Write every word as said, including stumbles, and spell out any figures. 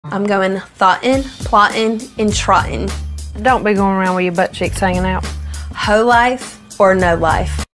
I'm going thoughtin', plottin', and trottin'. Don't be going around with your butt cheeks hanging out. Hoe life or no life.